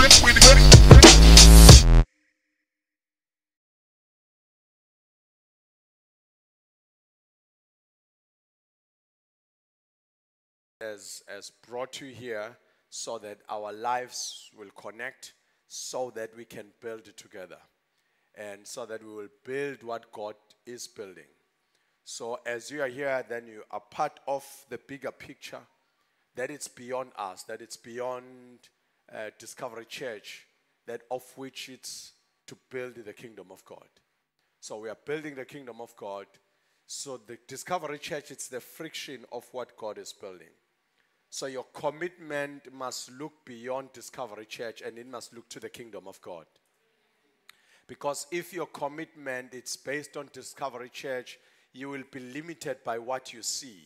Has brought you here so that our lives will connect, so that we can build it together, and so that we will build what God is building. So as you are here, then you are part of the bigger picture, that it's beyond us, that it's beyond Discovery Church, that of which it's to build the kingdom of God. So we are building the kingdom of God. So the Discovery Church, it's the friction of what God is building. So your commitment must look beyond Discovery Church, and it must look to the kingdom of God. Because if your commitment is based on Discovery Church, you will be limited by what you see.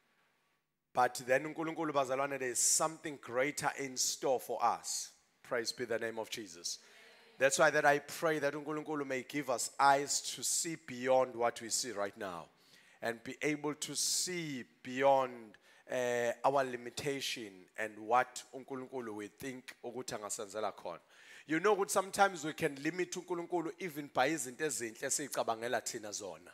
But then uNkulunkulu bazalwane, there is something greater in store for us. Praise be the name of Jesus. That's why that I pray that uNkulunkulu may give us eyes to see beyond what we see right now, and be able to see beyond our limitation and what uNkulunkulu we think ukuthi angasenzela khona. You know what, sometimes we can limit uNkulunkulu even by izinto ezinhle esicabangela thina zona.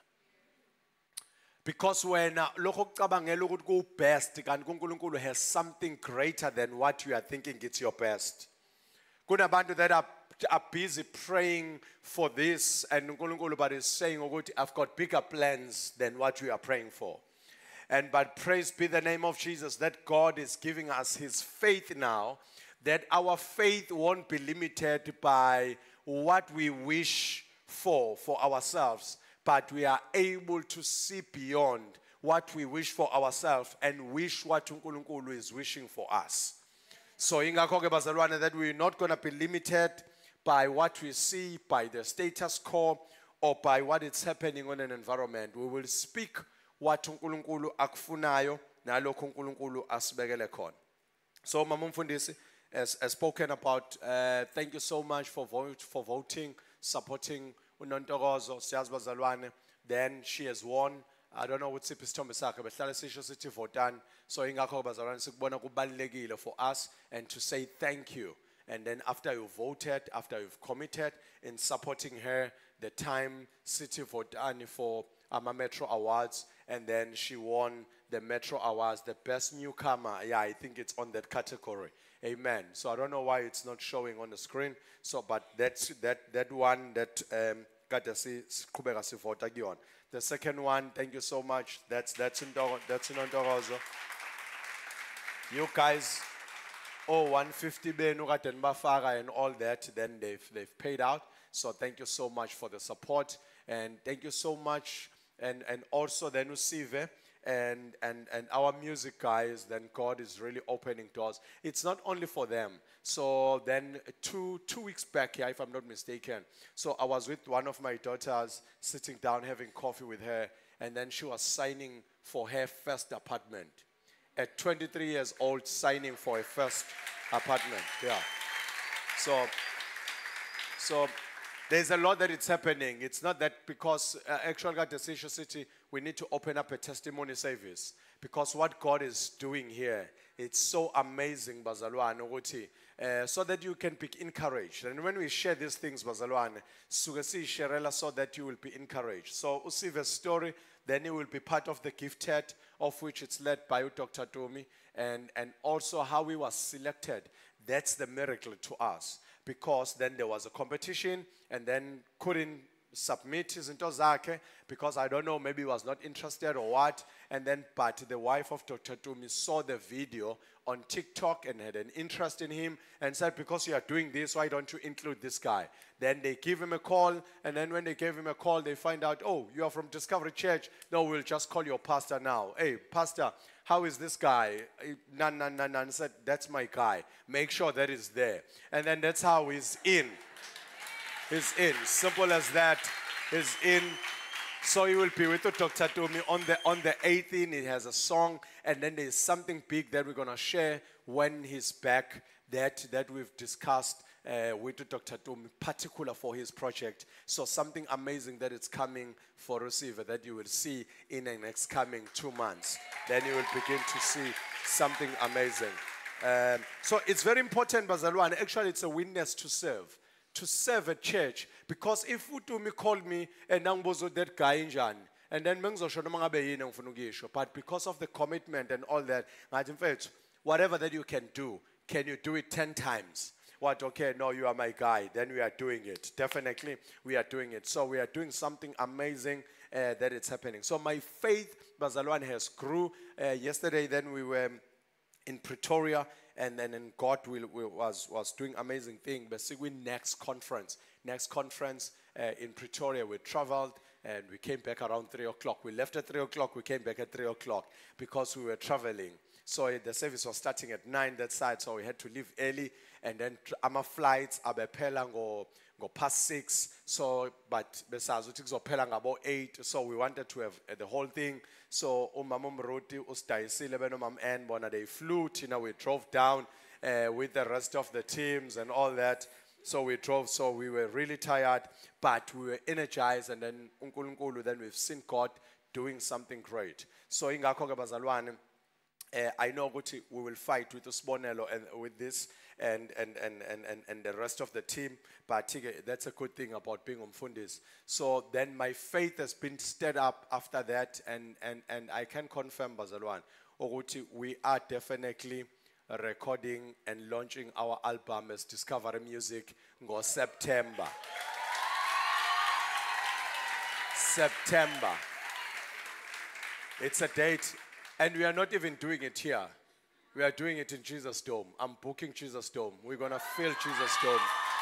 Because when lokho kucabangela ukuthi ku best kanti uNkulunkulu has something greater than what you are thinking it's your best. Kunabantu that are busy praying for this, and uNkulunkulu but is saying ukuthi I've got bigger plans than what we are praying for. But praise be the name of Jesus that God is giving us his faith now, that our faith won't be limited by what we wish for ourselves, but we are able to see beyond what we wish for ourselves and wish what uNkulunkulu is wishing for us. So ingakho-ke bazalwane, that we're not going to be limited by what we see, by the status quo, or by what is happening on an environment. We will speak what uNkulunkulu akufunayo nalokho uNkulunkulu asibekele khona. So Mama Mfundisi has spoken about, thank you so much for voting, supporting uNontokozo, siyazi bazalwane. Then she has won. I don't know what isithombe sakhe behlala sisho sithi votani. So ingakho bazalwane sikubona kubalulekile for us and to say thank you. And then after you voted, after you've committed in supporting her, the time City votani for Metro Awards, and then she won the Metro Awards, the best newcomer. Yeah, I think it's on that category. Amen. So I don't know why it's not showing on the screen. So, but that's that one that the second one, thank you so much. That's in Ntokozo. You guys, 150 and all that, then they've paid out. So thank you so much for the support, and thank you so much. And also then Usive and our music guys, then God is really opening doors. It's not only for them. So then two weeks back here, if I'm not mistaken, so I was with one of my daughters, sitting down having coffee with her, and then she was signing for her first apartment. At 23 years old, signing for a first apartment. Yeah. So there's a lot that it's happening. It's not that because actually at the City, we need to open up a testimony service, because what God is doing here, it's so amazing, Bazalwane, so that you can be encouraged. And when we share these things, Bazalwane, so that you will be encouraged. So Usive's story, then you will be part of the gifted, of which it's led by Dr. Tomi, and also how we were selected. That's the miracle to us. Because then there was a competition, and then couldn't submit his intozake because I don't know, maybe he was not interested or what. And then, but the wife of Dr. Tumi saw the video on TikTok and had an interest in him and said, because you are doing this, why don't you include this guy? Then they give him a call, and then when they gave him a call, they find out, oh, you are from Discovery Church. No, we'll just call your pastor now. Hey, pastor, how is this guy? None. Said, that's my guy. Make sure that is there. And then that's how he's in. He's in. Simple as that. He's in. So he will be with Dr. Tomi on the 18th. He has a song, and then there's something big that we're gonna share when he's back. That we've discussed with Dr. Tomi, particular for his project. So something amazing that is coming for Receiver that you will see in the next coming 2 months. Then you will begin to see something amazing. So it's very important, Bazalwane. Actually, it's a witness to serve. To serve a church. Because if Utumi called me and Nangbozo that guy in Jan, and then but because of the commitment and all that, whatever that you can you do it 10 times? What, okay, no, you are my guy. Then we are doing it. Definitely, we are doing it. So we are doing something amazing that it's happening. So my faith, Bazalwane, has grew. Yesterday, then we were in Pretoria, and then God was doing amazing thing. Basically, next conference in Pretoria, we traveled and we came back around 3 o'clock. We left at 3 o'clock, we came back at 3 o'clock because we were traveling. So the service was starting at 9 that side, so we had to leave early, and then our flights abephela go past 6. So, but besazi ukuthi kuzophela ngabo 8. So we wanted to have the whole thing. So umama Mroti usdayisile benomama Ann bona, they flew. We drove down with the rest of the teams and all that. So we drove. So we were really tired, but we were energized. And then uNkulunkulu, then we've seen God doing something great. So ingakho ke bazalwane, I know we will fight with Usbonelo and with this and the rest of the team, but that's a good thing about being umfundis. So then my faith has been stirred up after that, and I can confirm, Bazalwan, we are definitely recording and launching our album as Discovery Music in September. September. It's a date. And we are not even doing it here. We are doing it in Jesus' Dome. I'm booking Jesus' Dome. We're going to fill Jesus' Dome.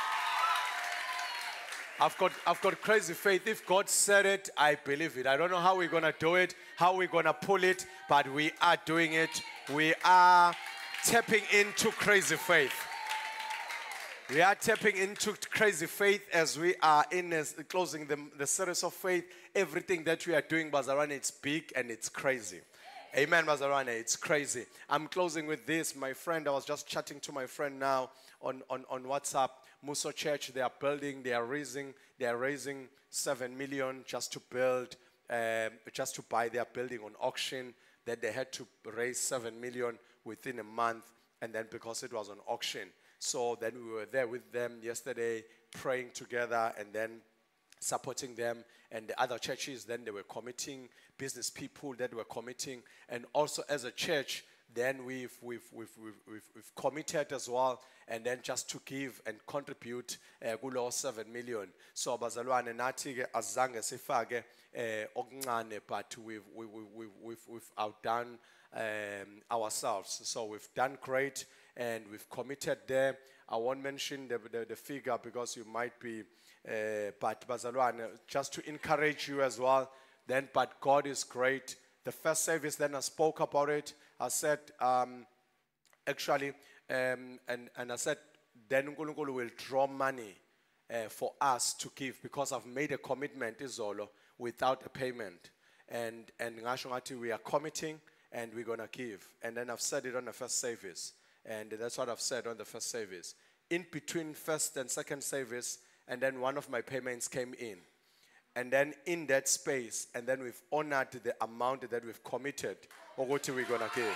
I've got crazy faith. If God said it, I believe it. I don't know how we're going to do it, how we're going to pull it, but we are doing it. We are tapping into crazy faith. We are tapping into crazy faith as we are closing the series of faith. Everything that we are doing, Bazarani, it's big and it's crazy. Amen, Mazarane. It's crazy. I'm closing with this. My friend, I was just chatting to my friend now on WhatsApp. Muso Church, they are building, they are raising 7 million just to build, just to buy their building on auction. Then they had to raise 7 million within a month, and then because it was on auction. So then we were there with them yesterday, praying together, and then supporting them, and the other churches, then they were committing, business people that were committing, and also as a church, then we've committed as well, and then just to give and contribute kulo 7 million. So bazalwane nathi ke azange sifake okuncane, but we've outdone ourselves. So we've done great, and we've committed there. I won't mention the figure because you might be, but Bazalwane, just to encourage you as well, then, but God is great. The first service, then I spoke about it. I said, actually, and I said, then uNkulunkulu will draw money for us to give, because I've made a commitment, Izolo, without a payment. And ngasho ngathi we are committing and we're going to give. And then I've said it on the first service. And that's what I've said on the first service. In between first and second service, and then one of my payments came in. And then in that space, and then we've honored the amount that we've committed, or what we're going to give.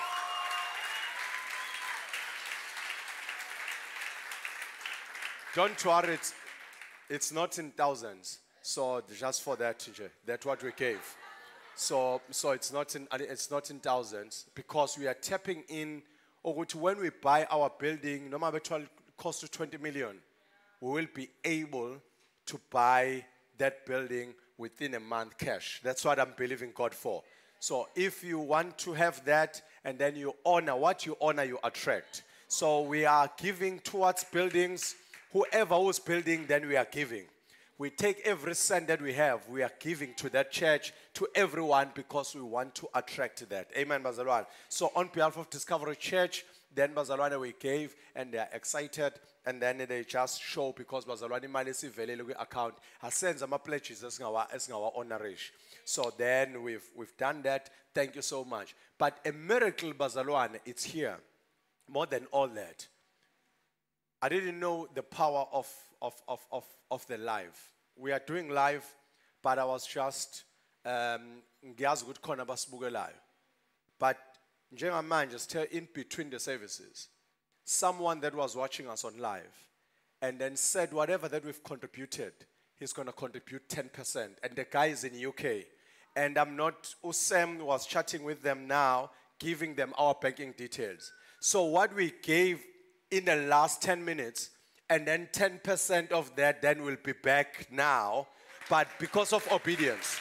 Don't worry, it's not in thousands. So just for that, that's what we gave. So it's not in thousands, because we are tapping in. Or when we buy our building, no matter what cost to 20 million, we will be able to buy that building within a month cash. That's what I'm believing God for. So if you want to have that, and then you honor, what you honor, you attract. So we are giving towards buildings. Whoever who's building, then we are giving. We take every cent that we have, we are giving to that church, to everyone, because we want to attract that. Amen, Bazalwane. So on behalf of Discovery Church, then Bazalwane we gave, and they are excited, and then they just show, because Bazalwane imali sivelele account sends ama pledges esingawa honorish. So then we've done that. Thank you so much. But a miracle, Bazalwane, it's here. More than all that, I didn't know the power of the live. We are doing live, but I was just ngiyazi ukuthi khona basibukelayo. But njengamanje just in between the services, someone that was watching us on live and then said whatever that we've contributed, he's going to contribute 10%. And the guy is in UK. And Sam was chatting with them now, giving them our banking details. So what we gave in the last 10 minutes, and then 10% of that then will be back now, but because of obedience.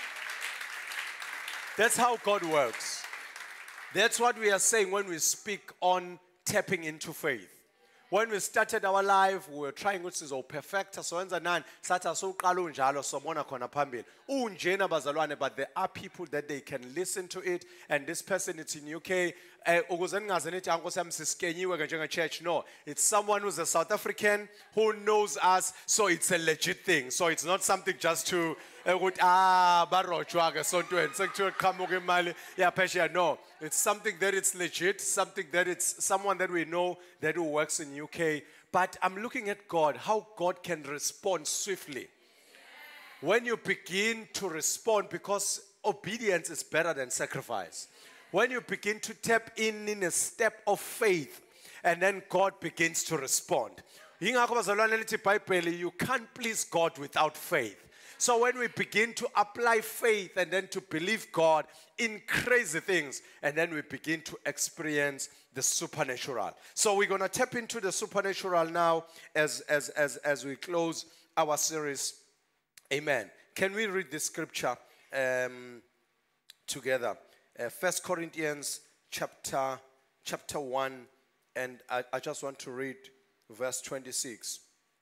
That's how God works. That's what we are saying when we speak on tapping into faith. When we started our life, we were trying to perfect so nani sathi asuqala unjalo sobona khona phambili unjena bazalwane, but there are people that they can listen to it, and this person is in UK. Ukuze ningaze nithi ankosi yami siskenyiwe ke njenge church. No, it's someone who's a South African who knows us, so it's a legit thing. So it's not something just to barojwa ke sontweni sekuthiwa qhamuka imali yaphesheya. No, it's something that it's legit, something that it's someone that we know that who works in UK. But I'm looking at God, how God can respond swiftly. When you begin to respond, because obedience is better than sacrifice. When you begin to tap in a step of faith, and then God begins to respond. You can't please God without faith. So when we begin to apply faith and then to believe God in crazy things, and then we begin to experience the supernatural. So we're going to tap into the supernatural now as we close our series. Amen. Can we read this scripture together? 1 Corinthians chapter 1, and I just want to read verse 26.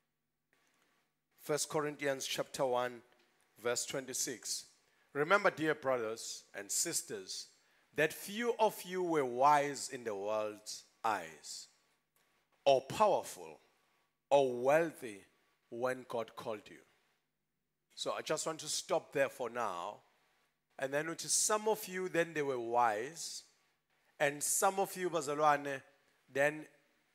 1 Corinthians chapter 1, verse 26. Remember, dear brothers and sisters, that few of you were wise in the world's eyes, or powerful, or wealthy when God called you. So I just want to stop there for now. And then notice some of you, then they were wise. And some of you, bazalwane, then,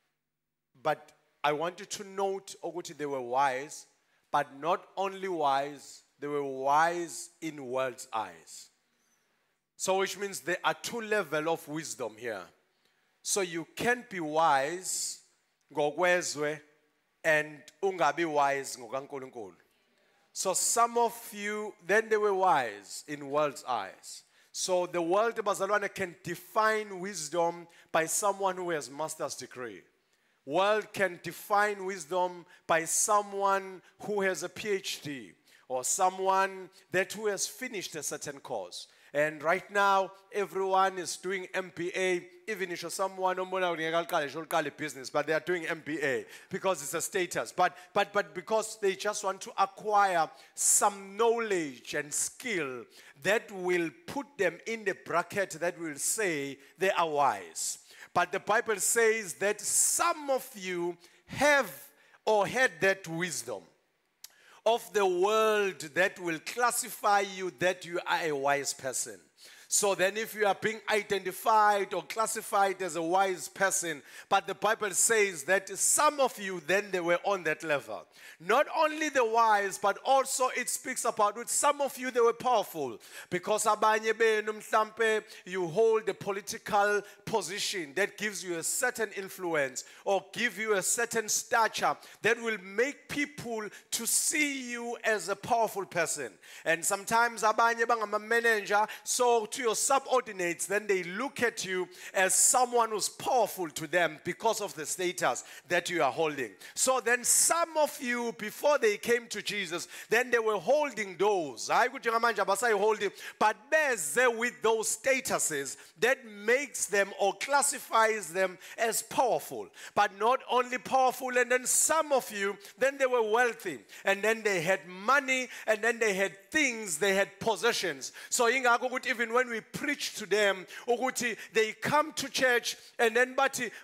but I want you to note, Oguti, they were wise, but not only wise, they were wise in world's eyes. So which means there are two levels of wisdom here. So you can't be wise ngokwezwe and ungabi wise ngokaNkulunkulu. So some of you, then they were wise in world's eyes. So the world, bazalwane, can define wisdom by someone who has master's degree. World can define wisdom by someone who has a PhD, or someone who has finished a certain course. And right now, everyone is doing MBA. Even if someone business, but they are doing MBA because it's a status. But because they just want to acquire some knowledge and skill that will put them in the bracket that will say they are wise. But the Bible says that some of you have or had that wisdom of the world that will classify you that you are a wise person. So then if you are being identified or classified as a wise person, but the Bible says that some of you then they were on that level. Not only the wise, but also it speaks about with some of you they were powerful. Because abanye benu mhlampe you hold a political position that gives you a certain influence or give you a certain stature that will make people to see you as a powerful person. And sometimes abanye bangama manager, so to your subordinates, then they look at you as someone who's powerful to them because of the status that you are holding. So then some of you, before they came to Jesus, then they were holding those. But there with those statuses that makes them or classifies them as powerful. But not only powerful, and then some of you, then they were wealthy. And then they had money, and then they had things, they had possessions. So even when we preach to them, they come to church and then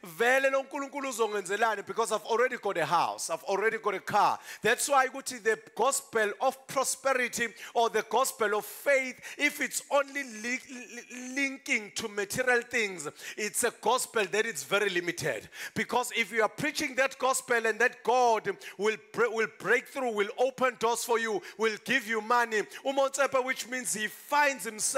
because I've already got a house, I've already got a car. That's why the gospel of prosperity or the gospel of faith, if it's only linking to material things, it's a gospel that is very limited. Because if you are preaching that gospel and that God will break through, will open doors for you, will give you money, which means he finds himself not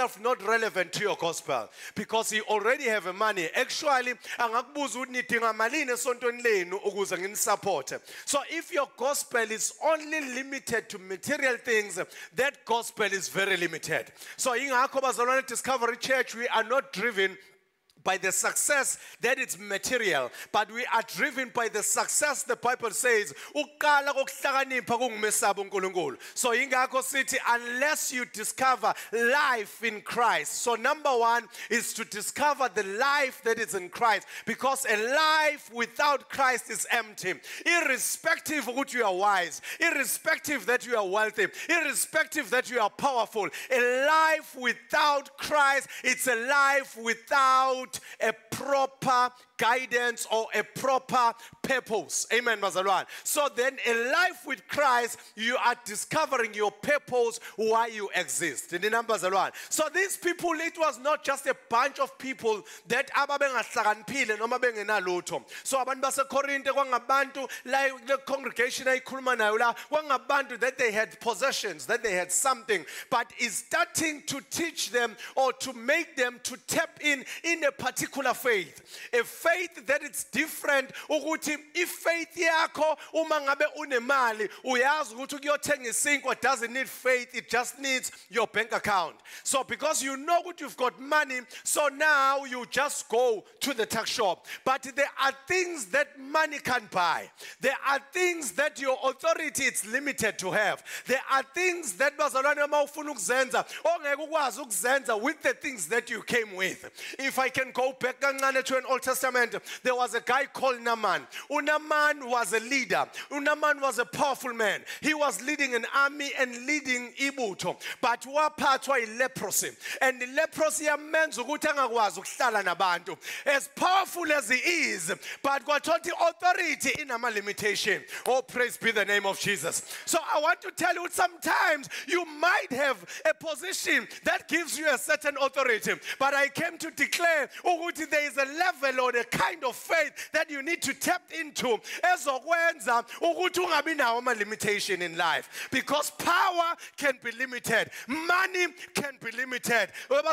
relevant to your gospel because you already have a money. Actually, angakubuza ukuthi nidinga malini esontweni lenu ukuze ngini-support. So if your gospel is only limited to material things, that gospel is very limited. So ingakho bazalwane Discovery Church, we are not driven by the success that is material, but we are driven by the success the Bible says. Uqala kokuhlakanipha kungumesaba uNkulunkulu. So ingakho sithi unless you discover life in Christ. So number one is to discover the life that is in Christ, because a life without Christ is empty. Irrespective of what you are wise, irrespective that you are wealthy, irrespective that you are powerful, a life without Christ, it's a life without a proper guidance or a proper purpose. Amen, Mazalwan. So then a life with Christ, you are discovering your purpose, why you exist. In the numbers alone. So these people, it was not just a bunch of people that ababengahlakaniphile noma bengenalutho. So abantu baseKorinte kwangabantu like the congregation ayikhuluma nayo la kwangabantu that they had possessions, that they had something, but is starting to teach them or to make them to tap in a particular faith. A faith that is different. Ukuthi if faith yakho uma ngabe unemali uyazi ukuthi ukuyothenga isinkwa doesn't need faith, it just needs your bank account. So because you know that you've got money, so now you just go to the tax shop. But there are things that money can't buy. There are things that your authority is limited to have. There are things that bazalwane uma ufuna ukuzenza ongeke ukwazi ukuzenza with the things that you came with. If I can go back kancane to an Old Testament, there was a guy called Naaman. Naaman was a leader. Naaman was a powerful man. He was leading an army and leading ibutho. But waphathwa leprosy. And the leprosy yamenza ukuthi angakwazi ukuhlala nabantu. As powerful as he is, but kwathothi authority inama limitation. Oh, praise be the name of Jesus. So I want to tell you, sometimes you might have a position that gives you a certain authority, but I came to declare ukuthi there is a level or a kind of faith that you need to tap into ezokwenza ukuthi ungabi nawo ama limitation in life, because power can be limited, money can be limited,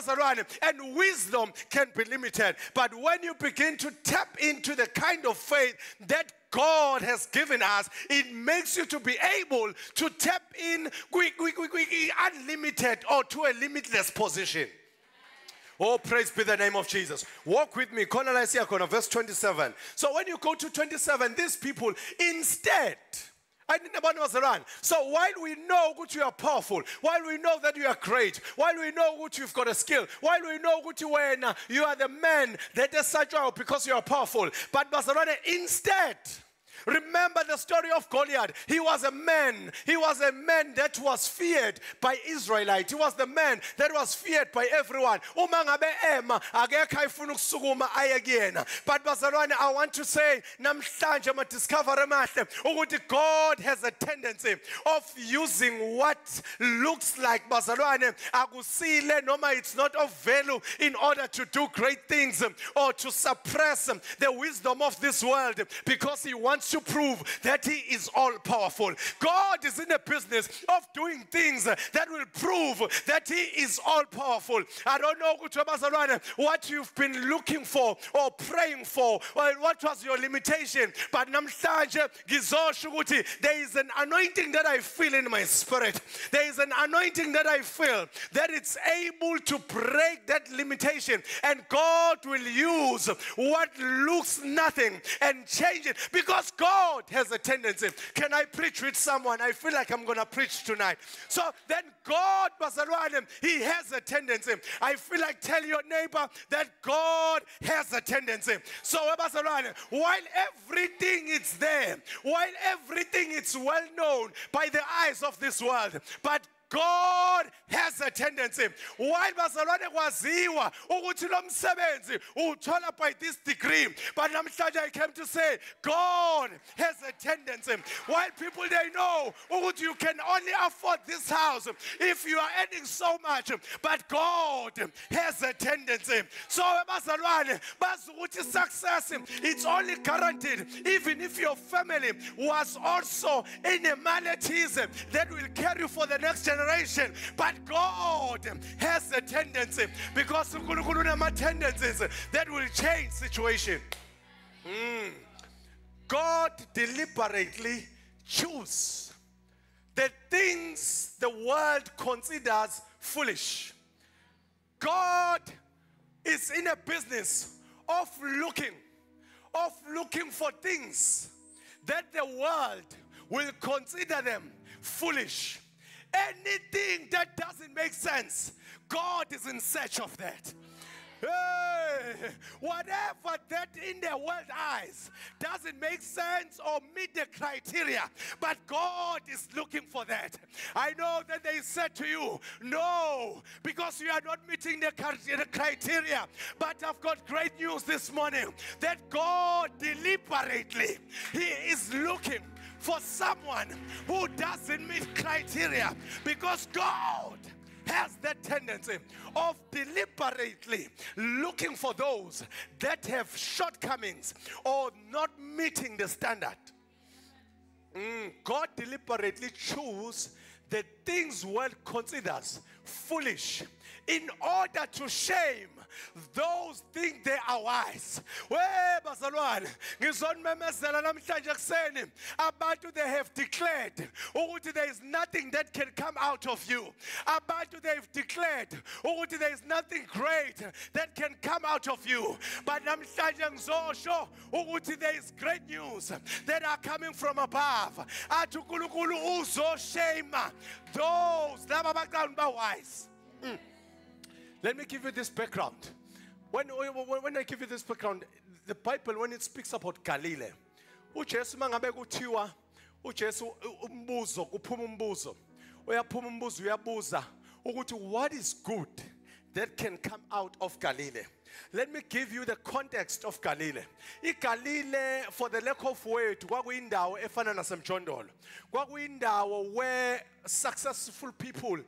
and wisdom can be limited. But when you begin to tap into the kind of faith that God has given us, it makes you to be able to tap in unlimited or to a limitless position. Oh, praise be the name of Jesus. Walk with me. Verse 27. So when you go to 27, these people instead, so while we know that you are powerful, while we know that you are great, while we know that you've got a skill, while we know that you are the man that is such out because you are powerful, but instead, remember the story of Goliath. He was a man. He was a man that was feared by Israelites. He was the man that was feared by everyone. But bazalwane, I want to say, namhlanje ma discover ukuthi God has a tendency of using what looks like bazalwane akusile noma it's not of value in order to do great things or to suppress the wisdom of this world, because he wants to prove that he is all powerful. God is in the business of doing things that will prove that he is all powerful. I don't know what you've been looking for or praying for, or what was your limitation, but namhlanje ngizosho ukuthi there is an anointing that I feel in my spirit. There is an anointing that I feel that it's able to break that limitation, and God will use what looks nothing and change it, because God has a tendency. Can I preach with someone? I feel like I'm going to preach tonight. So then God, he has a tendency. I feel like tell your neighbor that God has a tendency. So while everything is there, while everything is well known by the eyes of this world, but God has a tendency. While bazalwane kwaziwa ukuthi lo msebenzi uthola by this degree, but namhlanje I came to say God has a tendency. While people they know ukuthi you can only afford this house if you are earning so much, but God has a tendency. So bazalwane bazi ukuthi success it's only guaranteed even if your family was also in a maladies that will carry for the next generation. generation. But God has a tendency, because uNkulunkulu unama tendencies that will change situation. God deliberately choose the things the world considers foolish. God is in a business of looking for things that the world will consider them foolish. Anything that doesn't make sense, God is in search of that. Hey, whatever that in the world's eyes doesn't make sense or meet the criteria, but God is looking for that. I know that they said to you, no, because you are not meeting the criteria. But I've got great news this morning, that God deliberately, He is looking for someone who doesn't meet criteria, because God has that tendency of deliberately looking for those that have shortcomings or not meeting the standard. God deliberately chooses the things world considers foolish in order to shame those think they are wise. Bazalwane, ngizonimemezela namhlanje kuseni, abantu they have declared ukuthi there is nothing that can come out of you. Abantu they have declared ukuthi there is nothing great that can come out of you. But namhlanje ngizosho ukuthi there is great news that are coming from above. Athi uNkulunkulu uzoshema those laba abaqala ba wise. Let me give you this background. When I give you this background, the Bible, when it speaks about Galilee, uJesu mangabe kuthiwa uJesu umbuzo kuphuma umbuzo, uyaphuma umbuzo uyabuza ukuthi what is good that can come out of Galilee. Let me give you the context of Galilee. Galilee, for the lack of word, kwakuyindawo efana nasemjondolo. Kwakuyindawo where successful people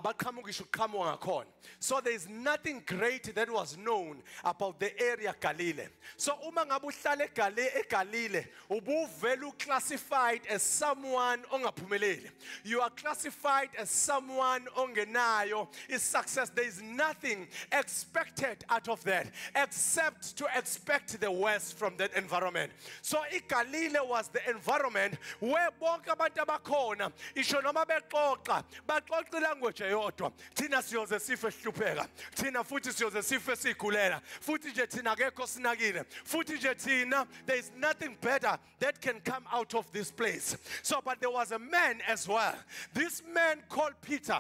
abaqhamuka ngakhona. So there is nothing great that was known about the area Galilee. So uma ngabe uhlala eGalilee, ubuvela classified as someone ongaphumeleli. You are classified as someone ongenayo is success. There is nothing expected out of that except to expect the worst from that environment. So iGalilee was the environment where bonke abantu abakhona isho noma bexoxa language eyodwa. Thina siyoze sife sihlupheka, thina futhi siyoze sife sigulela, futhi nje thina akekho sinakile, futhi nje thina there is nothing better that can come out of this place. So but there was a man as well, this man called Peter.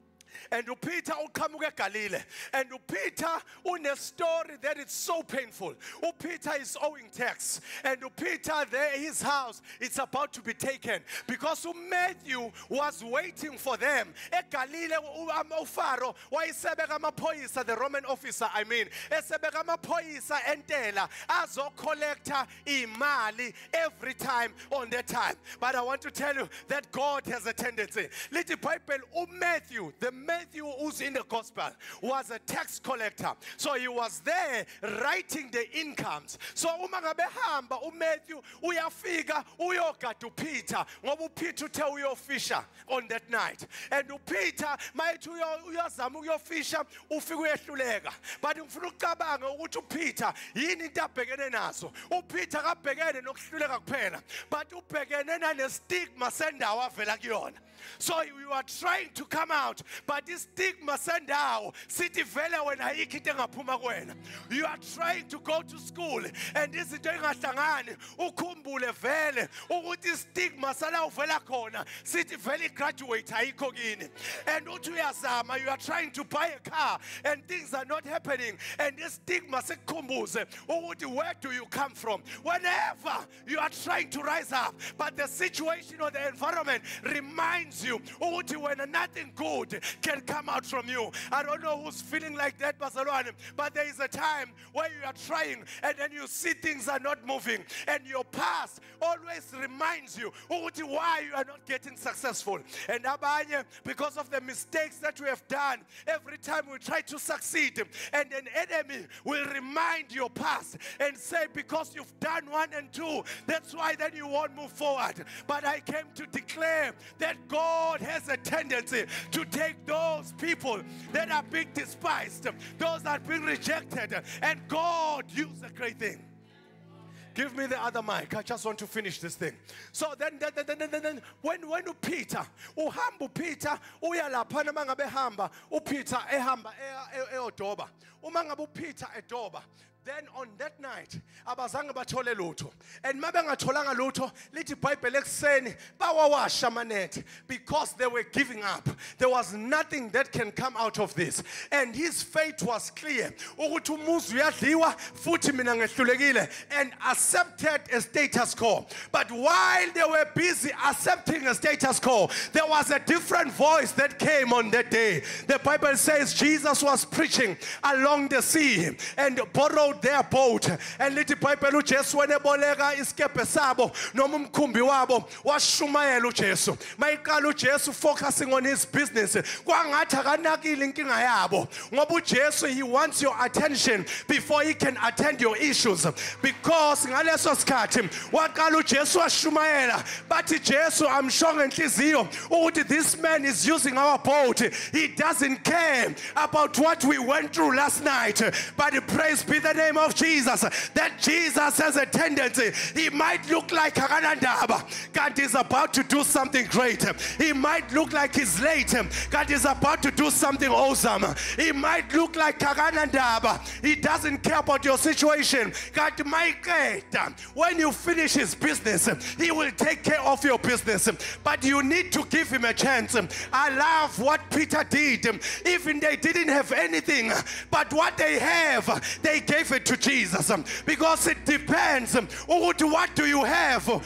And Peter uqhamuka eGalilee, and Peter une story that is so painful. Peter is owing tax, and Peter there, his house, it's about to be taken because Matthew was waiting for them. eGalilee uFaro wayesebeka amaphoyisa, the Roman officer, I mean, esebeka amaphoyisa entela azo collector imali every time on that time. But I want to tell you that God has a tendency. Little Bible, Matthew, the Matthew who's in the gospel was a tax collector. So he was there writing the incomes. So uma ngabe hamba uMatthew uyafika uyogada Peter ngoba uPeter uthe uyofisha on that night. And uPeter mayithi uyazama ukuyofisha ufika uyehluleka. But ngifuna ukucabanga ukuthi uPeter yini into abhekene naso. uPeter kabhekene nokuhluleka kuphela, but ubhekene nanestigma sendawo avela kuyona. So you are trying to come out, but this stigma sendawo sithi vele wena ayikho into engaphuma kuwena. You are trying to go to school and izinto engahlangani ukhumbule vele ukuthi stigma sala uvela khona sithi vele graduate ayikho kini. And uthi uyazama, you are trying to buy a car and things are not happening, and this stigma sekukhumbuze ukuthi where do you come from. Whenever you are trying to rise up, but the situation or the environment reminds you ukuthi when nothing good can come out from you. I don't know who's feeling like that, Barcelona, but there is a time where you are trying and then you see things are not moving, and your past always reminds you why you are not getting successful. And abanye, because of the mistakes that we have done, every time we try to succeed, and an enemy will remind your past and say, because you've done 1 and 2, that's why then you won't move forward. But I came to declare that God has a tendency to take those people that are being despised, those that are being rejected, and God uses a great thing. Give me the other mic. I just want to finish this thing. So then when Peter, uhambu Peter, uyalapha noma ngabe hamba, uPeter ehamba eodoba. Uma ngabe uPeter edoba, then on that night abazange bathole lutho, and mabengatholanga lutho lithi iBhayibheli ekseni bawawasha amanethi, because they were giving up. There was nothing that can come out of this, and his fate was clear ukuthi umuzi uyadliwa futhi mina ngehlulekile, and accepted a status quo. But while they were busy accepting a status quo, there was a different voice that came on that day. The Bible says Jesus was preaching along the sea and borrowed their boat, and lithi iBhayibheli uJesu weneboleka isikepe sabo noma umkhumbi wabo washumayela uJesu. Mayiqala uJesu focusing on his business, kwangathi akanakile inkinga yabo, ngoba uJesu he wants your attention before he can attend your issues, because ngaleso sikhathi waqala uJesu washumayela bathi Jesu, I'm sure ngenhliziyo ukuthi this man is using our boat, he doesn't care about what we went through last night. But praise be the name of Jesus, that Jesus has a tendency, he might look like Haganandaba, God is about to do something great. He might look like he's late, God is about to do something awesome. He might look like Haganandaba, he doesn't care about your situation. God might care. When you finish his business, he will take care of your business, but you need to give him a chance. I love what Peter did. Even they didn't have anything, but what they have, they gave it to Jesus, because it depends what do you have. Oh,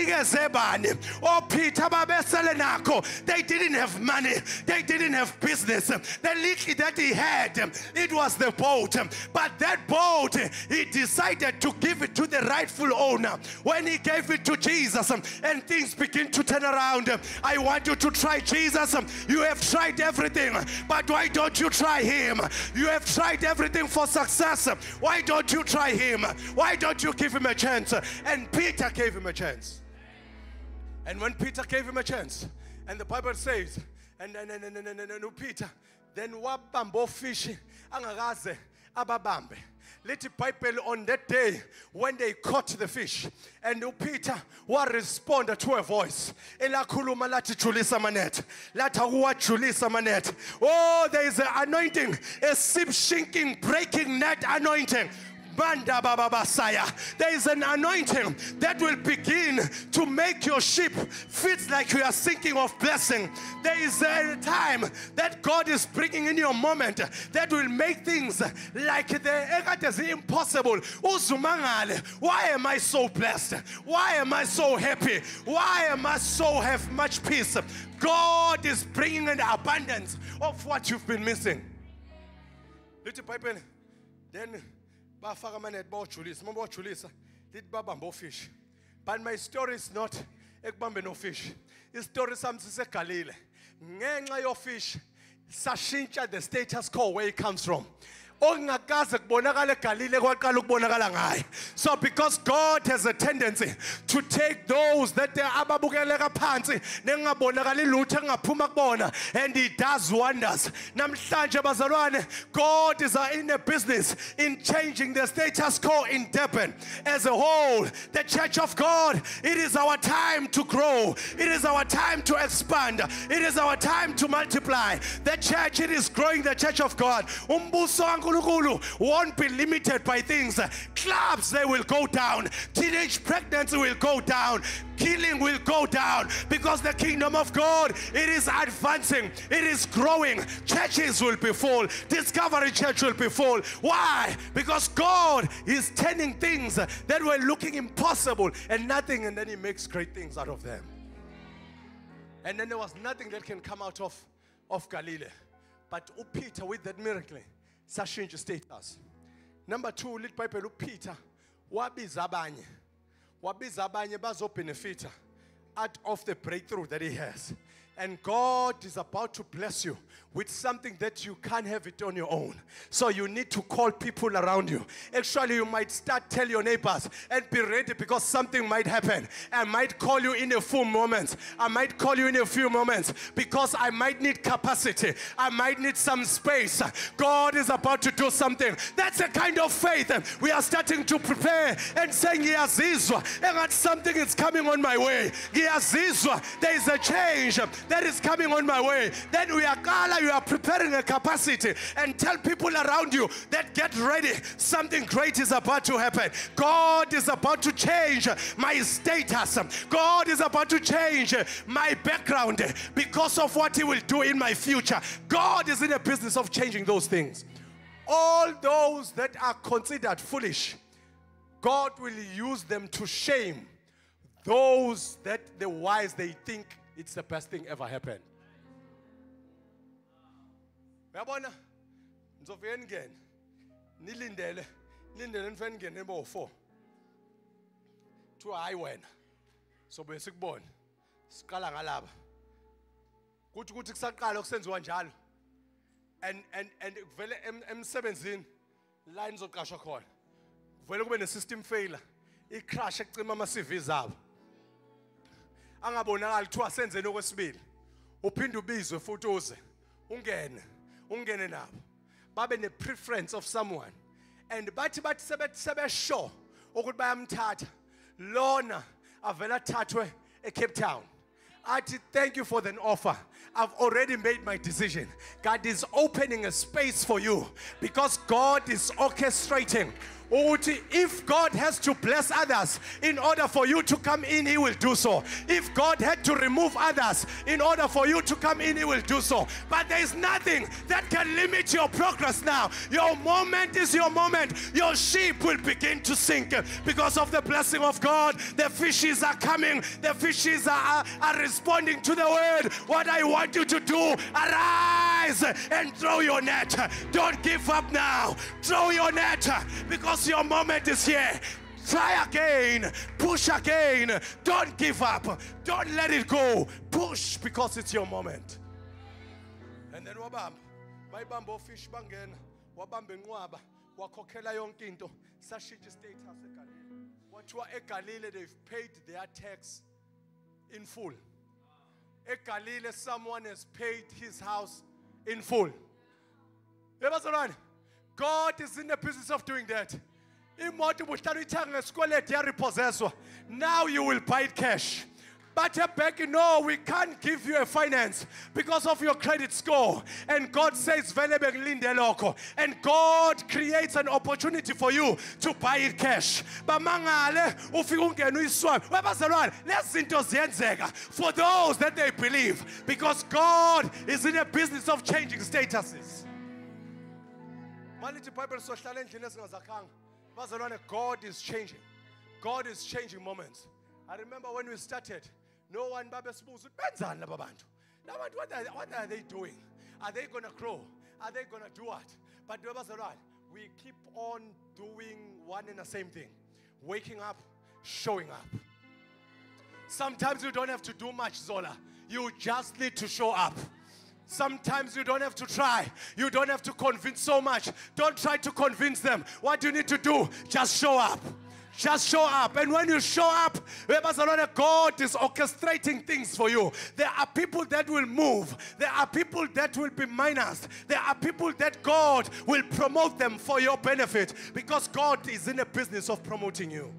Peter babeselenako, they didn't have money, they didn't have business. The little that he had, it was the boat, but that boat he decided to give it to the rightful owner. When he gave it to Jesus and things begin to turn around, I want you to try Jesus. You have tried everything, but why don't you try him? You have tried everything for success, why don't you try him? Why don't you give him a chance? And Peter gave him a chance. And when Peter gave him a chance, and the Bible says, and Peter, then wabambo fish angakaze ababambe. Little Bible on that day when they caught the fish, and Peter will respond to a voice. Elakhuluma lathi julisa manet. Lathakuwa julisa manet. Oh, there is an anointing, a ship sinking, breaking net anointing. There is an anointing that will begin to make your ship fit like you are sinking of blessing. There is a time that God is bringing in your moment that will make things like the impossible. Uzumangale, why am I so blessed? Why am I so happy? Why am I so have much peace? God is bringing an abundance of what you've been missing. Little Bible, then bafaka amanet bawujulisa, uma bawujulisa lithi babambe fish. But my story is not ekubambe no fish. Story sami siseGalile. Ngenxa yo fish sashintsha the status quo where it comes from. So because God has a tendency to take those that they ababukeleka phansi nengabonakali lutho engaphuma kubona, and he does wonders. Namhlanje bazalwane, God is in a business in changing the status quo in Durban as a whole. The church of God, it is our time to grow. It is our time to expand. It is our time to multiply. The church, it is growing, the church of God. Umbuso won't be limited by things. Clubs, they will go down. Teenage pregnancy will go down. Killing will go down, because the kingdom of God, it is advancing. It is growing. Churches will be full. Discovery Church will be full. Why? Because God is turning things that were looking impossible and nothing, and then he makes great things out of them. And then there was nothing that can come out of of Galilee. But Peter, with that miracle, sashintsha status. Number 2, little Bible, Peter, wabiza abanye bazobenefita out of the breakthrough that he has. And God is about to bless you with something that you can't have it on your own. So you need to call people around you. Actually, you might start tell your neighbors and be ready because something might happen. I might call you in a few moments. I might call you in a few moments because I might need capacity. I might need some space. God is about to do something. That's a kind of faith. We are starting to prepare and saying, ngiyazizwa, and something is coming on my way. Ngiyazizwa, there is a change that is coming on my way. Then you are preparing a capacity and tell people around you that get ready. Something great is about to happen. God is about to change my status. God is about to change my background because of what he will do in my future. God is in the business of changing those things. All those that are considered foolish, God will use them to shame those that the wise, they think it's the best thing ever happened. Uyabona? Ngizofika ngene. Nilindele nifike ngene ebo 4. Thu hayi wena. So bese sikubona. Siqala ngalaba. Kuthi kusaqala ukusenziwa njalo. And vele emsebenzini la nizoqashwa khona. Vele kube ne system failure. I crash ecima ama CVs abo. Angabonakala kuthiwa senzeni okwesibili. Uphinde ubizwe futhi uze. Ungene nabo. Babe ne preference of someone. And bathi sebe sure ukuthi bayamthatha. Lona avela thathwe eCape Town. Ati, thank you for the offer. I've already made my decision. God is opening a space for you because God is orchestrating. If God has to bless others in order for you to come in, he will do so. If God had to remove others in order for you to come in, he will do so. But there is nothing that can limit your progress now. Your moment is your moment. Your ship will begin to sink because of the blessing of God. The fishes are coming. The fishes are responding to the word. What I want you to do, arise and throw your net. Don't give up now. Throw your net because your moment is here. Try again. Push again. Don't give up. Don't let it go. Push because it's your moment. And then bayibamba ofish bangena wabamba enqwaba wakhokhela yonke into sashintsha status eGalile. Wathiwa eGalile they've paid their tax in full. eGalile someone has paid his house in full. God is in the business of doing that. Now you will buy it cash. But back, no, we can't give you a finance because of your credit score. And God says, and God creates an opportunity for you to buy it cash. For those that they believe, because God is in the business of changing statuses. God is changing. God is changing moments. I remember when we started, no one what are they doing? Are they going to grow? Are they going to do what? But we keep on doing one and the same thing. Waking up, showing up. Sometimes you don't have to do much, Zola. You just need to show up. Sometimes you don't have to try. You don't have to convince so much. Don't try to convince them. What you need to do, just show up. Just show up. And when you show up, God is orchestrating things for you. There are people that will move. There are people that will be minus. There are people that God will promote them for your benefit because God is in the business of promoting you.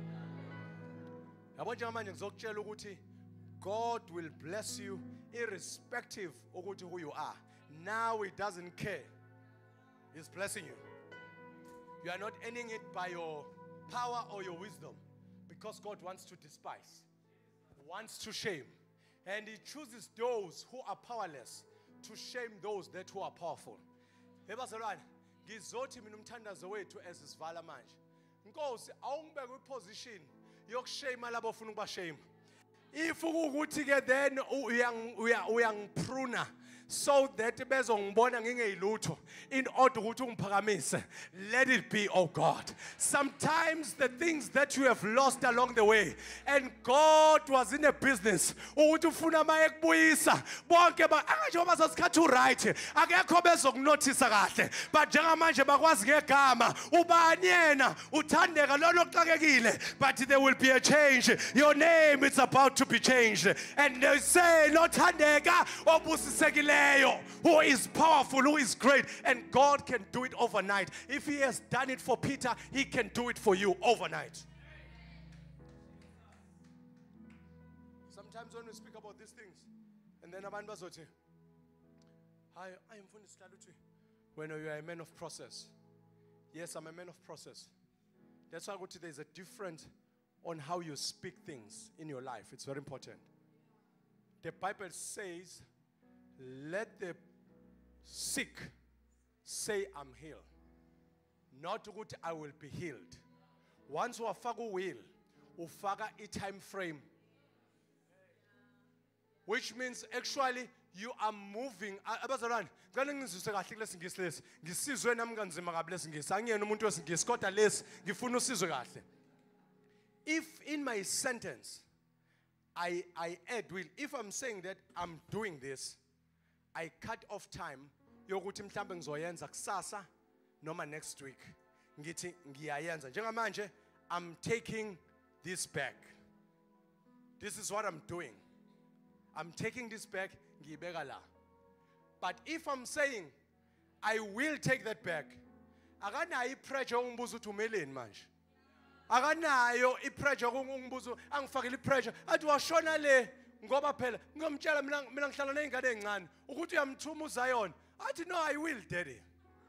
God will bless you irrespective of who you are. Now He doesn't care. He's blessing you. You are not earning it by your power or your wisdom because God wants to despise, wants to shame. And He chooses those who are powerless to shame those that who are powerful. Ngizothi mina umthandazo wethu esisivala manje. Nkosi awungibeke kwiposition yokushame labo ofuna ukubashame. If ukuthi ke then uyangpruna so that bezongibona ngingeyilutho in order ukuthi ungiphakamise. Let it be, oh God. Sometimes the things that you have lost along the way, and God was in a business ukuthi ufuna maye kubuyisa bonke njengoba sasikhathi right akekho bezokunothisa kahle, but njengamanje bakwazi ngegama ubani yena uthandeka lona oxakekile, but there will be a change. Your name is about to be changed, and they say lothandeka obusisekileyo, who is powerful, who is great, and God can do it overnight. If he has done it for Peter, he can do it for you overnight. Sometimes when we speak about these things, and then abantu bazothi, I am when you are a man of process. Yes, I'm a man of process. That's why there's a difference on how you speak things in your life. It's very important. The Bible says, let the sick say, I'm healed. Not what I will be healed. Once you will, ufaka a time frame. Which means actually you are moving. Abazalwane, ngicela ngizwise kahle kulesi ngisi lesi. Ngisizwe nami kanzima kabi lesi ngisi. Angiyena umuntu wesingisi kodwa lesi ngifuna usizwe kahle. If in my sentence I add will, if I'm saying that I'm doing this, I cut off time yokuthi mhlambe ngizoyenza kusasa noma next week. Ngithi ngiyayenza. Njengamanje I'm taking this back. This is what I'm doing. I'm taking this back, ngiyibeka la. But if I'm saying I will take that back, akanayo ipressure ungibuza ukuthi umeleni manje. Akanayo ipressure ungibuza angifakile ipressure athi washona le ngoba phela ngiyomtshela mina ngihlala nezingane ezincane ukuthi uyamthuma uZion. Athi no, I will, daddy.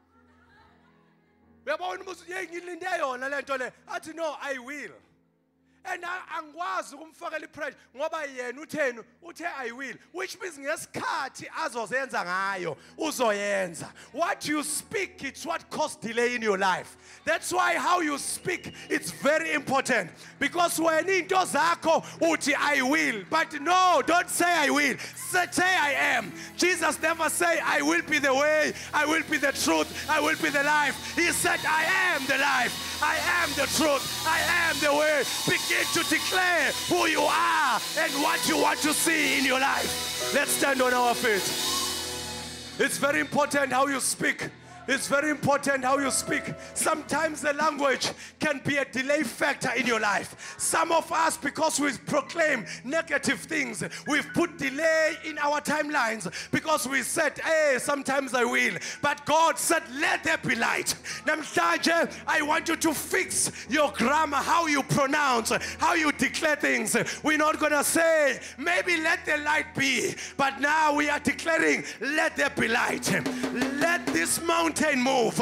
Uyabona umbuzo yey ngilinde yona lento le. Athi no, I will. And angikwazi ukumfakela ipressure ngoba yena utheni uthe I will, which means ngesikhathi azozenza ngayo uzoyenza. What you speak, it's what causes delay in your life. That's why how you speak, it's very important, because when into zakho uthi I will, but no, don't say I will, say I am. Jesus never say I will be the way, I will be the truth, I will be the life. He said I am the life, I am the truth, I am the way. Begin to declare who you are and what you want to see in your life. Let's stand on our feet. It's very important how you speak. It's very important how you speak. Sometimes the language can be a delay factor in your life. Some of us, because we proclaim negative things, we've put delay in our timelines because we said, hey, sometimes I will. But God said, let there be light. Namhlanje, I want you to fix your grammar, how you pronounce, how you declare things. We're not going to say, maybe let the light be. But now we are declaring, let there be light. Let this mountain move.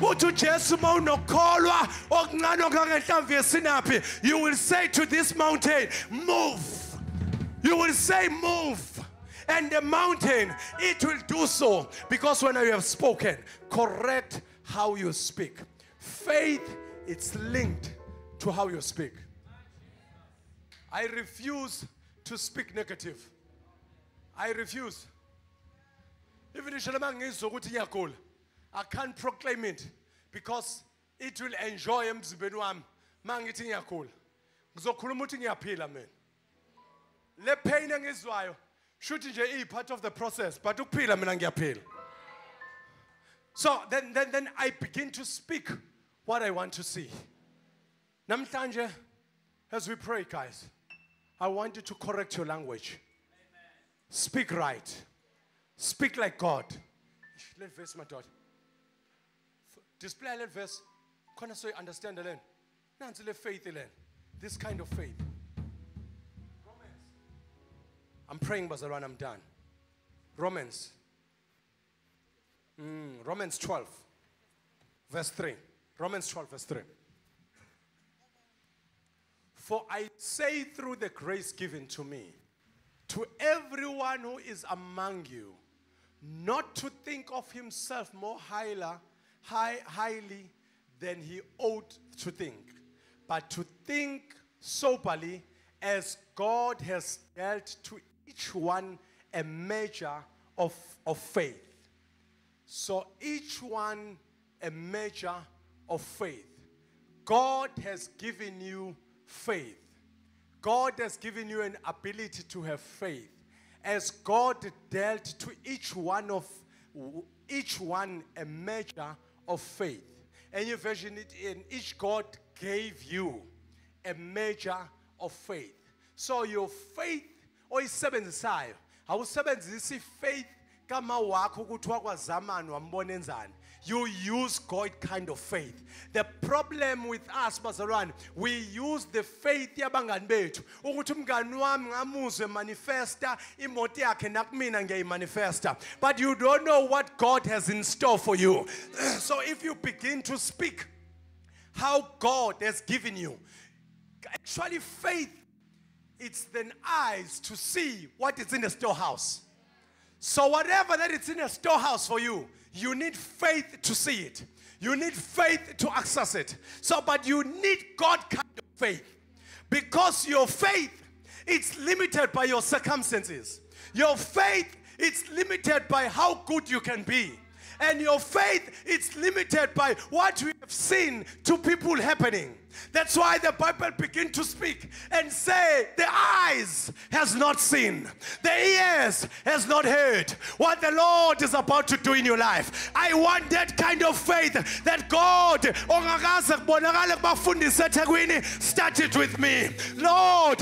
You will say to this mountain, move. You will say, move. And the mountain, it will do so. Because when you have spoken, correct how you speak. Faith, it's linked to how you speak. I refuse to speak negative. I refuse. Even if I can't proclaim it because it will enjoy emzimbeni wami mangithi ngiyakhula. Ngizokhuluma ukuthi ngiyaphila mina. Le pain engizwayo shuthi nje part of the process, but ukuphila mina ngiyaphila. So then I begin to speak what I want to see. Namhlanje, as we pray, guys, I want you to correct your language. Speak right. Speak like God. Let verse, my daughter. Display a little verse. Can I so you understand the land? Nancy le faith the land. This kind of faith. Romans. I'm praying, Bazaran, I'm done. Romans. Romans 12. Verse 3. Romans 12, verse 3. For I say through the grace given to me, to everyone who is among you, not to think of himself more highly than he ought to think, but to think soberly as God has dealt to each one a measure of faith. So each one a measure of faith. God has given you faith. God has given you an ability to have faith. As God dealt to each one a measure of faith. And you version it in, each God gave you a measure of faith. So your faith oyisebenzisayo awusebenzisi faith kama wakho ukuthi wakwazamani wambona enzani. You use God kind of faith. The problem with us, bazalwane, we use the faith yabangani bethu ukuthi umngani wami ngamuzwe manifesta imoto yakhe nakumina ngiyayimanifesta. But you don't know what God has in store for you. So if you begin to speak how God has given you, actually faith, it's the eyes to see what is in the storehouse. So whatever that is in a storehouse for you, you need faith to see it. You need faith to access it. So, but you need God kind of faith. Because your faith, it's limited by your circumstances. Your faith, it's limited by how good you can be. And your faith, it's limited by what we have seen to people happening. That's why the Bible begins to speak and say, the eyes has not seen, the ears has not heard what the Lord is about to do in your life. I want that kind of faith that God started with me. Lord,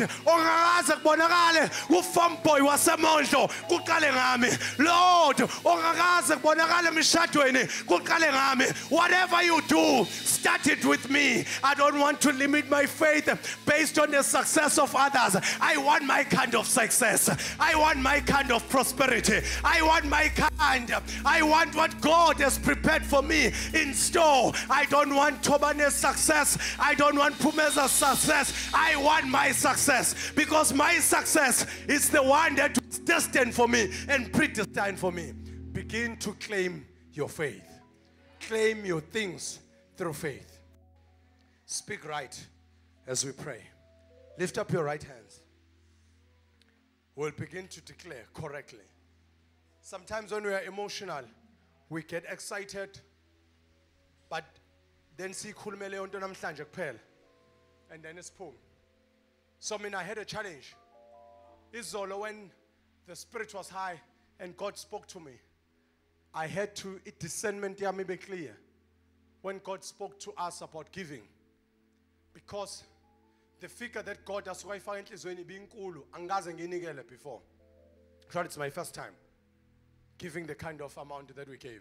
whatever you do, start it with me. I don't want to limit my faith based on the success of others. I want my kind of success. I want my kind of prosperity. I want what God has prepared for me in store. I don't want Tobane's success. I don't want Pumeza's success. I want my success, because my success is the one that is destined for me and predestined for me. Begin to claim your faith. Claim your things through faith. Speak right as we pray. Lift up your right hands. We'll begin to declare correctly. Sometimes when we are emotional, we get excited, but then sikhulume leyo nto namhlanje kuphela, and then it's boom. So I had a challenge. Izolo, when the spirit was high and God spoke to me, I had to, discernment yami be clear when God spoke to us about giving. Because the figure that God has wayifaka enhlizweni ibinkulu angaze nginikele before. Actually, it's my first time giving the kind of amount that we gave.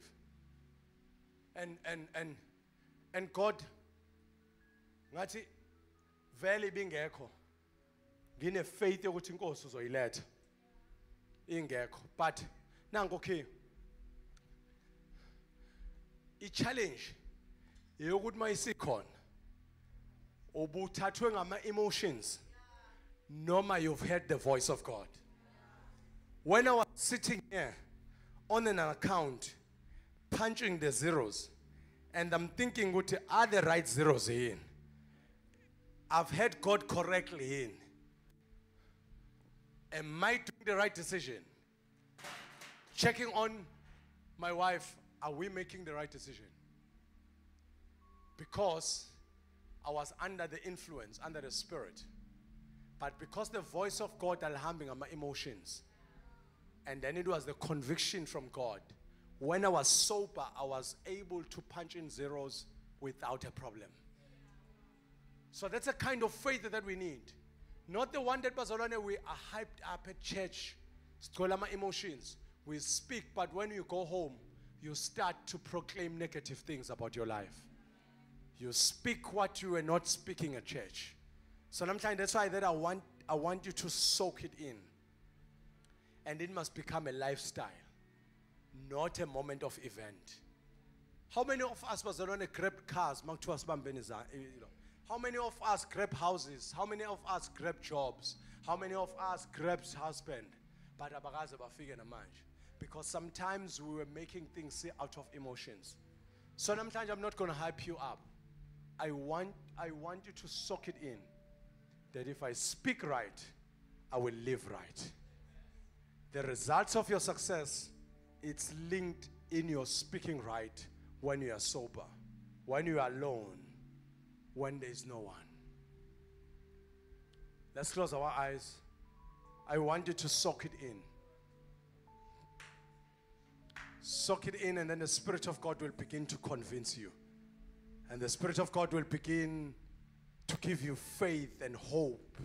And God ngathi vele bingekho ngine faith yokuthi inkosi uzoyiletha ingekho. But nangu okay, i-challenge yokuthi mayisikhona ubuthathwe ngama-emotions noma you've heard the voice of God. When I was sitting here on an account punching the zeros, and I'm thinking, are the right zeros in? I've heard God correctly in. Am I doing the right decision? Checking on my wife, are we making the right decision? Because I was under the influence, under the spirit. But because the voice of God alhambing on my emotions, and then it was the conviction from God. When I was sober, I was able to punch in zeros without a problem. So that's a kind of faith that we need. Not the one that we are hyped up at church, my emotions. We speak, but when you go home, you start to proclaim negative things about your life. You speak what you were not speaking at church. So sometimes that's why that I want you to soak it in. And it must become a lifestyle, not a moment of event. How many of us was on a grab cars? How many of us grab houses? How many of us grab jobs? How many of us grabs husband? But because sometimes we were making things out of emotions. So sometimes I'm not going to hype you up. I want you to soak it in that if I speak right, I will live right. The results of your success it's linked in your speaking right when you are sober, when you are alone, when there is no one. Let's close our eyes. I want you to soak it in. Soak it in, and then the Spirit of God will begin to convince you. And the Spirit of God will begin to give you faith and hope.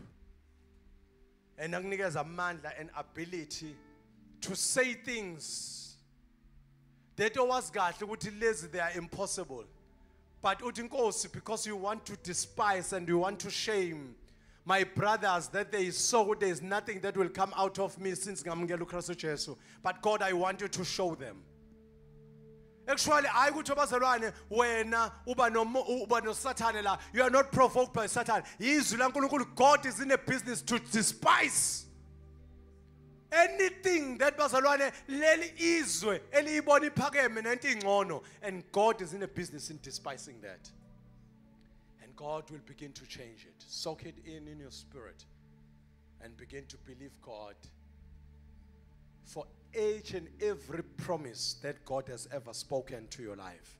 And akunikeza amandla and ability to say things that was kahle ukuthi lezi they are impossible. But uthi Nkosi, because you want to despise and you want to shame my brothers, that there is nothing that will come out of me since ngamukela uKristu Jesu. But God, I want you to show them. Actually, I would bazalwane wena uba no Satan la. You are not provoked by Satan. God is in a business to despise anything that bazalwane leli izwe eliyibona iphakeme nento ingcono, and God is in a business in despising that. And God will begin to change it. Soak it in your spirit and begin to believe God for each and every promise that God has ever spoken to your life.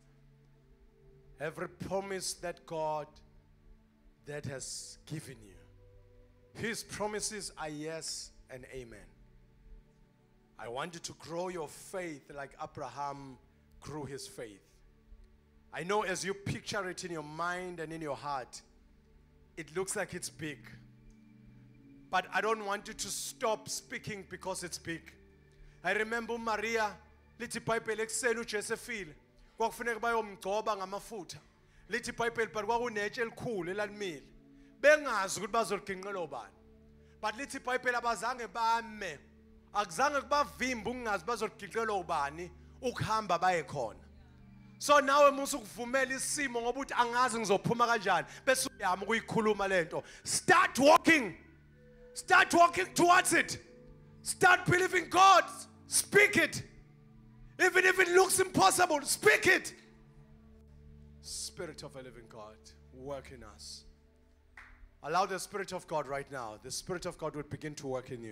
Every promise that God that has given you. His promises are yes and amen. I want you to grow your faith like Abraham grew his faith. I know as you picture it in your mind and in your heart, it looks like it's big. But I don't want you to stop speaking because it's big. I remember Maria, lithi iBhayibheli ekuseni uJosefile, kwakufuneka bayomgcoba ngamafutha. Lithi iBhayibheli but kwakunetshe elikhulu elalimile. Bengazi ukuthi bazoliginqela obani. But lithi iBhayibheli abazange bame. Akuzange kubavimba ukungazi bazoliginqela obani ukuhamba baye khona. So nawe musukuvumela isimo ngoba uthi angazi ngizophuma kanjani bese uyama ukuyikhuluma lento. Start walking towards it. Start believing God. Speak it. Even if it looks impossible, speak it. Spirit of a living God, work in us. Allow the Spirit of God right now. The Spirit of God will begin to work in you.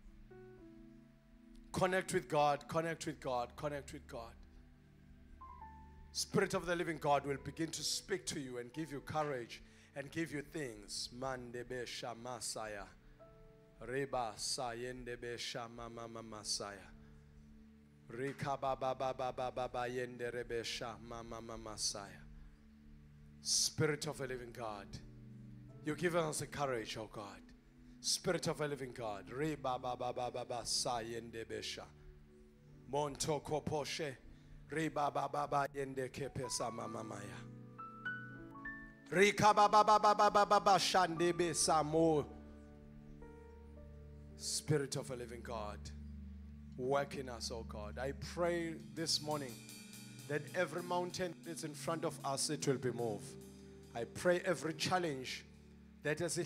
Connect with God, connect with God, connect with God. Spirit of the living God will begin to speak to you and give you courage and give you things. Mandebe shamasaya. Reba sayende be shamama masaya. Rika baba baba baba yende rebe shamama masaya. Spirit of a living God, you give us the courage, oh God. Spirit of a living God, reba baba baba sayende besha. Monto koposhe. Reba baba yende kepesa mama maya. Rika baba baba shande be samo. Spirit of a living God, work in us, oh God. I pray this morning that every mountain that's in front of us, it will be moved. I pray every challenge that is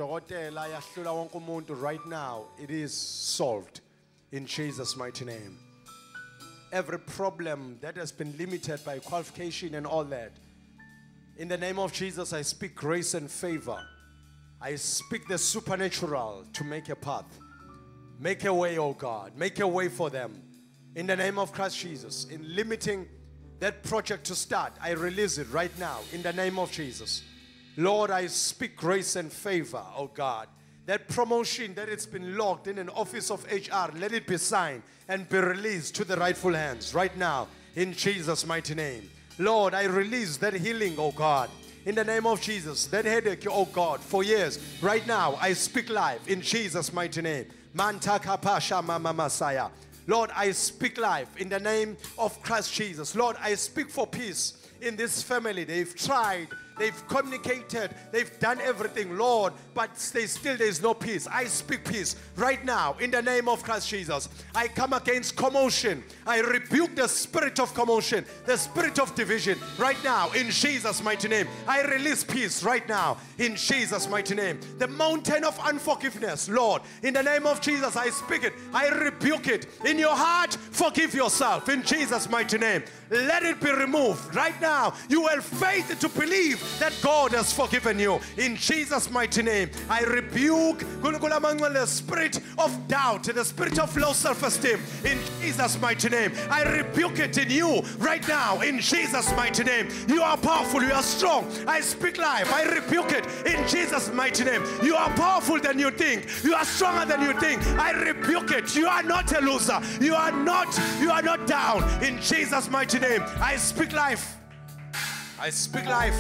right now, it is solved in Jesus' mighty name. Every problem that has been limited by qualification and all that, in the name of Jesus, I speak grace and favor. I speak the supernatural to make a path. Make a way, oh God. Make a way for them. In the name of Christ Jesus. In limiting that project to start, I release it right now. In the name of Jesus. Lord, I speak grace and favor, oh God. That promotion that it's been locked in an office of HR, let it be signed and be released to the rightful hands right now. In Jesus' mighty name. Lord, I release that healing, oh God. In the name of Jesus, that headache, oh God, for years, right now, I speak life in Jesus' mighty name. Mantaka pasha mama masaya. Lord, I speak life in the name of Christ Jesus. Lord, I speak for peace in this family. They've tried, they've communicated, they've done everything, Lord, but there's no peace. I speak peace right now in the name of Christ Jesus. I come against commotion. I rebuke the spirit of commotion, the spirit of division right now in Jesus' mighty name. I release peace right now in Jesus' mighty name. The mountain of unforgiveness, Lord, in the name of Jesus, I speak it. I rebuke it. In your heart, forgive yourself in Jesus' mighty name. Let it be removed right now. You have faith to believe that God has forgiven you. In Jesus' mighty name, I rebuke the spirit of doubt, the spirit of low self-esteem. In Jesus' mighty name, I rebuke it in you right now. In Jesus' mighty name, you are powerful, you are strong. I speak life, I rebuke it in Jesus' mighty name. You are powerful than you think. You are stronger than you think. I rebuke it. You are not a loser. You are not down. In Jesus' mighty name, I speak life. I speak life.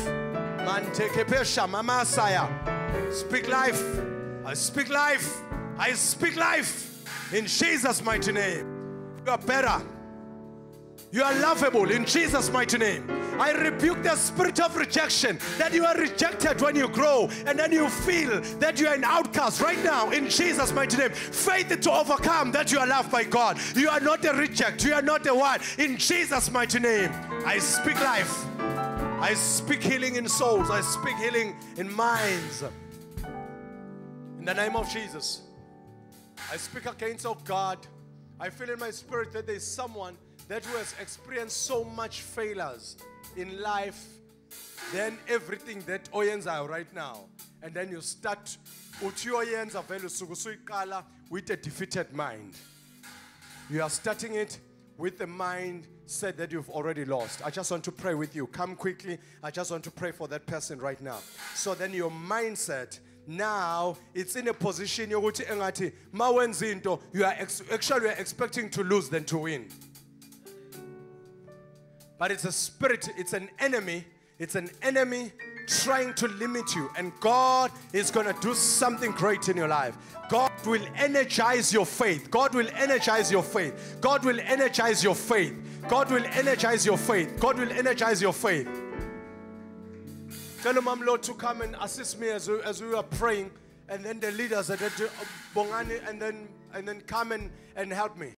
Speak life. I speak life. I speak life. In Jesus' mighty name. You are better. You are lovable in Jesus' mighty name. I rebuke the spirit of rejection, that you are rejected when you grow and then you feel that you are an outcast right now in Jesus' mighty name. Faith to overcome that you are loved by God. You are not a reject. You are not a what? In Jesus' mighty name. I speak life. I speak healing in souls. I speak healing in minds. In the name of Jesus. I speak against, oh God, I feel in my spirit that there is someone that who has experienced so much failures in life, then everything that oyenza right now, and then you start with a defeated mind. You are starting it with the mindset that you've already lost. I just want to pray with you. Come quickly. I just want to pray for that person right now. So then your mindset now, it's in a position you are actually expecting to lose than to win. But it's a spirit, it's an enemy trying to limit you. And God is going to do something great in your life. God will energize your faith. God will energize your faith. God will energize your faith. God will energize your faith. God will energize your faith. Tell Mom Lord to come and assist me as we are praying. And then the leaders are Bongani and then come and help me.